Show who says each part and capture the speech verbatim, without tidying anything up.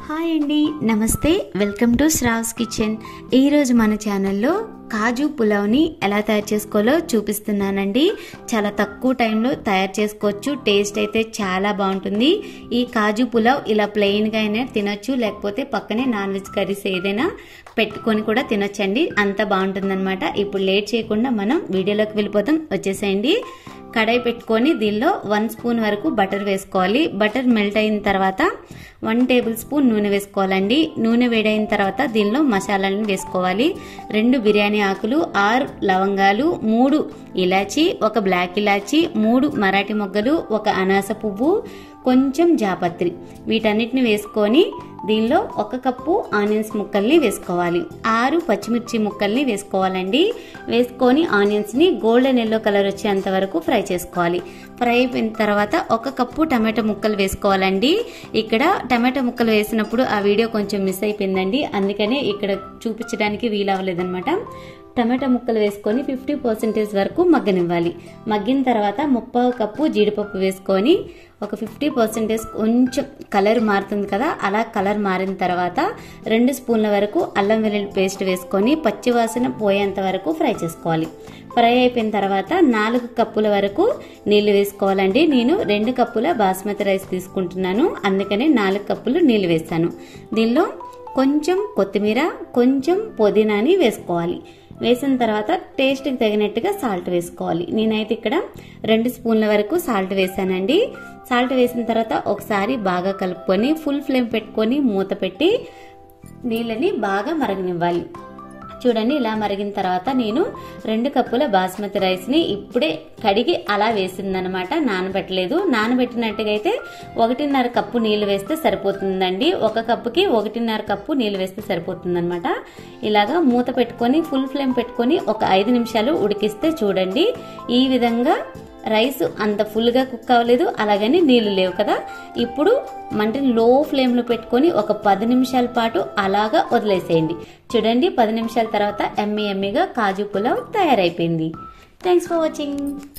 Speaker 1: Hi అండి, నమస్తే. Welcome to Sravs kitchen. ఈరోజు మన ఛానల్లో కాజు పులావ్ని ఎలా తయారు చేసుకోవాలో చూపిస్తున్నానండి. చాలా తక్కువ టైంలో తయారు చేసుకోవచ్చు. టేస్ట్ అయితే చాలా బాగుంటుంది. ఈ కాజు పులావ్ ఇలా ప్లెయిన్గా అయినా తినొచ్చు, లేకపోతే పక్కనే నాన్ వెజ్ కర్రీస్ ఏదైనా పెట్టుకొని కూడా తినొచ్చండి. అంత బాగుంటుంది అనమాట. ఇప్పుడు లేట్ చేయకుండా మనం వీడియోలోకి వెళ్ళిపోతాం. వచ్చేసేయండి. కడాయి పెట్టుకొని దీనిలో వన్ స్పూన్ వరకు బటర్ వేసుకోవాలి. బటర్ మెల్ట్ అయిన తర్వాత వన్ టేబుల్ స్పూన్ నూనె వేసుకోవాలండి. నూనె వేడైన తర్వాత దీనిలో మసాలాలను వేసుకోవాలి. రెండు బిర్యానీ ఆకులు, ఆరు లవంగాలు, మూడు ఇలాచి, ఒక బ్లాక్ ఇలాచి, మూడు మరాఠీ మొగ్గలు, ఒక అనాస పువ్వు, కొంచెం జాపత్రి, వీటన్నిటిని వేసుకొని దీనిలో ఒక కప్పు ఆనియన్స్ ముక్కల్ని వేసుకోవాలి. ఆరు పచ్చిమిర్చి ముక్కల్ని వేసుకోవాలండి. వేసుకొని ఆనియన్స్ ని గోల్డెన్ ఎల్లో కలర్ వచ్చేంత వరకు ఫ్రై చేసుకోవాలి. ఫ్రై అయిపోయిన తర్వాత ఒక కప్పు టమాటో ముక్కలు వేసుకోవాలండి. ఇక్కడ టమాటో ముక్కలు వేసినప్పుడు ఆ వీడియో కొంచెం మిస్ అయిపోయిందండి, అందుకనే ఇక్కడ చూపించడానికి వీలవ్వలేదన్నమాట. టమాటా ముక్కలు వేసుకొని ఫిఫ్టీ పర్సెంటేజ్ వరకు మగ్గనివ్వాలి. మగ్గిన తర్వాత ముప్పావు కప్పు జీడిపప్పు వేసుకొని ఒక ఫిఫ్టీ పర్సెంటేజ్ కొంచెం కలర్ మారుతుంది కదా, అలా కలర్ మారిన తర్వాత రెండు స్పూన్ల వరకు అల్లం వెల్లుల్లి పేస్ట్ వేసుకొని పచ్చివాసన పోయేంత వరకు ఫ్రై చేసుకోవాలి. ఫ్రై అయిపోయిన తర్వాత నాలుగు కప్పుల వరకు నీళ్లు వేసుకోవాలండి. నేను రెండు కప్పుల బాస్మతి రైస్ తీసుకుంటున్నాను, అందుకనే నాలుగు కప్పులు నీళ్లు వేస్తాను. దీనిలో కొంచెం కొత్తిమీర, కొంచెం పుదీనాని వేసుకోవాలి. వేసిన తర్వాత టేస్ట్కి తగినట్టుగా సాల్ట్ వేసుకోవాలి. నేనైతే ఇక్కడ రెండు స్పూన్ల వరకు సాల్ట్ వేసానండి. సాల్ట్ వేసిన తర్వాత ఒకసారి బాగా కలుపుకొని ఫుల్ ఫ్లేమ్ పెట్టుకొని మూత పెట్టి నీళ్ళని బాగా మరగనివ్వాలి. చూడండి, ఇలా మరిగిన తర్వాత నేను రెండు కప్పుల బాస్మతి రైస్ ని ఇప్పుడే కడిగి అలా వేసిందనమాట, నానబెట్టలేదు. నానబెట్టినట్టుగా అయితే ఒకటిన్నర కప్పు నీళ్లు వేస్తే సరిపోతుందండి. ఒక కప్పుకి ఒకటిన్నర కప్పు నీళ్లు వేస్తే సరిపోతుందనమాట. ఇలాగా మూత పెట్టుకొని ఫుల్ ఫ్లేమ్ పెట్టుకొని ఒక ఐదు నిమిషాలు ఉడికిస్తే చూడండి, ఈ విధంగా రైస్ అంత ఫుల్ గా కుక్ అవ్వలేదు, అలాగని నీళ్లు లేవు కదా. ఇప్పుడు మంటని లో ఫ్లేమ్ లో పెట్టుకొని ఒక పది నిమిషాల పాటు అలాగా వదిలేసేయండి. చూడండి, పది నిమిషాల తర్వాత ఎమ్మి ఎమ్మిగా కాజు పులావ్ తయారైపోయింది. Thanks for watching.